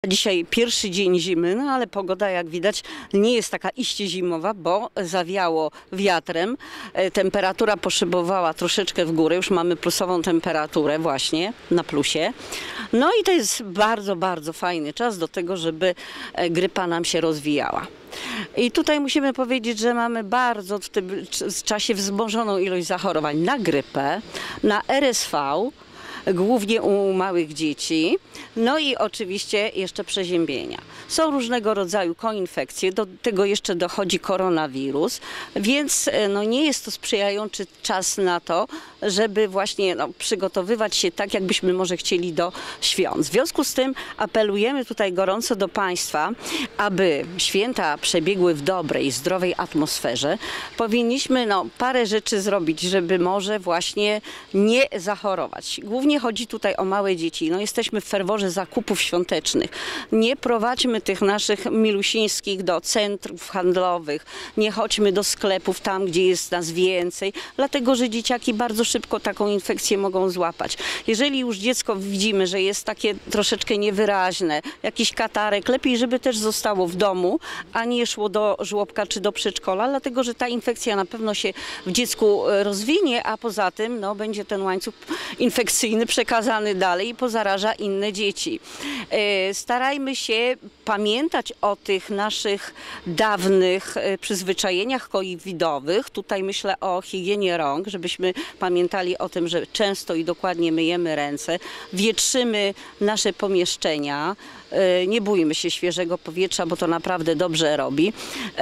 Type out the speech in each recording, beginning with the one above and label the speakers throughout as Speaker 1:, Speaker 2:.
Speaker 1: Dzisiaj pierwszy dzień zimy, no ale pogoda, jak widać, nie jest taka iście zimowa, bo zawiało wiatrem. Temperatura poszybowała troszeczkę w górę, już mamy plusową temperaturę właśnie na plusie. No i to jest bardzo, bardzo fajny czas do tego, żeby grypa nam się rozwijała. I tutaj musimy powiedzieć, że mamy bardzo w tym czasie wzmożoną ilość zachorowań na grypę, na RSV, głównie u małych dzieci, no i oczywiście jeszcze przeziębienia. Są różnego rodzaju koinfekcje, do tego jeszcze dochodzi koronawirus, więc no, nie jest to sprzyjający czas na to, żeby właśnie przygotowywać się tak, jakbyśmy może chcieli do świąt. W związku z tym apelujemy tutaj gorąco do Państwa, aby święta przebiegły w dobrej, zdrowej atmosferze. Powinniśmy parę rzeczy zrobić, żeby może właśnie nie zachorować. Głównie chodzi tutaj o małe dzieci. Jesteśmy w ferworze zakupów świątecznych. Nie prowadźmy tych naszych milusińskich do centrów handlowych. Nie chodźmy do sklepów tam, gdzie jest nas więcej, dlatego że dzieciaki bardzo szybko taką infekcję mogą złapać. Jeżeli już dziecko widzimy, że jest takie troszeczkę niewyraźne, jakiś katarek, lepiej, żeby też zostało w domu, a nie szło do żłobka czy do przedszkola, dlatego że ta infekcja na pewno się w dziecku rozwinie, a poza tym będzie ten łańcuch infekcyjny przekazany dalej i pozaraża inne dzieci. Starajmy się pamiętać o tych naszych dawnych przyzwyczajeniach covidowych. Tutaj myślę o higienie rąk, żebyśmy pamiętali o tym, że często i dokładnie myjemy ręce, wietrzymy nasze pomieszczenia. Nie bójmy się świeżego powietrza, bo to naprawdę dobrze robi.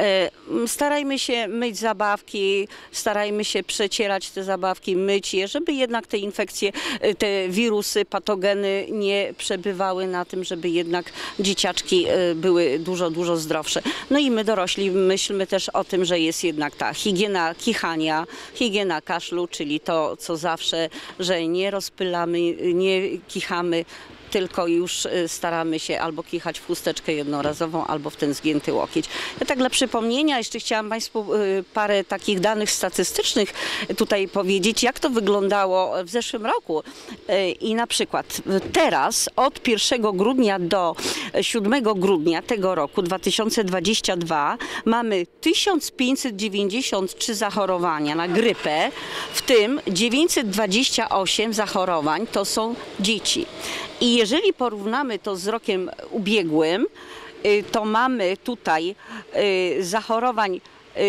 Speaker 1: Starajmy się myć zabawki, starajmy się przecierać te zabawki, myć je, żeby jednak te infekcje, te wirusy, patogeny nie przebywały na tym, żeby jednak dzieciaczki były dużo, dużo zdrowsze. No i my dorośli myślmy też o tym, że jest jednak ta higiena kichania, higiena kaszlu, czyli to, co zawsze, że nie rozpylamy, nie kichamy, tylko już staramy się albo kichać w chusteczkę jednorazową, albo w ten zgięty łokieć. Ja tak dla przypomnienia jeszcze chciałam Państwu parę takich danych statystycznych tutaj powiedzieć, jak to wyglądało w zeszłym roku. I na przykład teraz od 1 grudnia do 7 grudnia tego roku 2022 mamy 1593 zachorowania na grypę, w tym 928 zachorowań to są dzieci. I jeżeli porównamy to z rokiem ubiegłym, to mamy tutaj zachorowań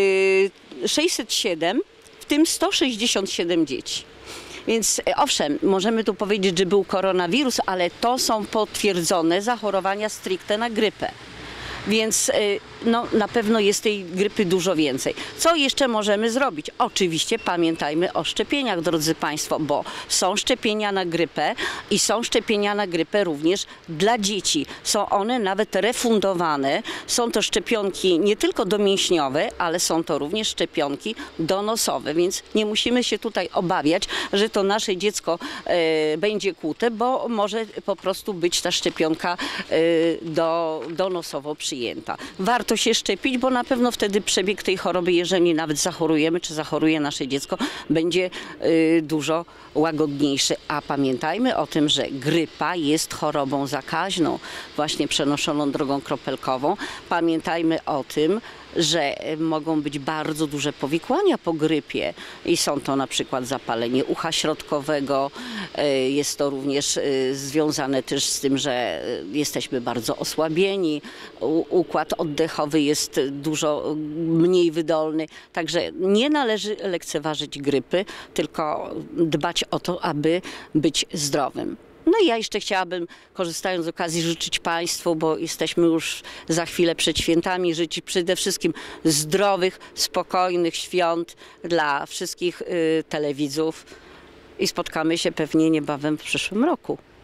Speaker 1: 607, w tym 167 dzieci. Więc owszem, możemy tu powiedzieć, że był koronawirus, ale to są potwierdzone zachorowania stricte na grypę. Więc na pewno jest tej grypy dużo więcej. Co jeszcze możemy zrobić? Oczywiście pamiętajmy o szczepieniach, drodzy Państwo, bo są szczepienia na grypę i są szczepienia na grypę również dla dzieci. Są one nawet refundowane. Są to szczepionki nie tylko domięśniowe, ale są to również szczepionki donosowe, więc nie musimy się tutaj obawiać, że to nasze dziecko będzie kłute, bo może po prostu być ta szczepionka donosowo przyjęta. Warto się szczepić, bo na pewno wtedy przebieg tej choroby, jeżeli nawet zachorujemy, czy zachoruje nasze dziecko, będzie dużo łagodniejszy. A pamiętajmy o tym, że grypa jest chorobą zakaźną, właśnie przenoszoną drogą kropelkową. Pamiętajmy o tym, że mogą być bardzo duże powikłania po grypie i są to na przykład zapalenie ucha środkowego, jest to również związane też z tym, że jesteśmy bardzo osłabieni, układ oddechowy jest dużo mniej wydolny, także nie należy lekceważyć grypy, tylko dbać o to, aby być zdrowym. No i ja jeszcze chciałabym, korzystając z okazji, życzyć Państwu, bo jesteśmy już za chwilę przed świętami, życzyć przede wszystkim zdrowych, spokojnych świąt dla wszystkich telewidzów i spotkamy się pewnie niebawem w przyszłym roku.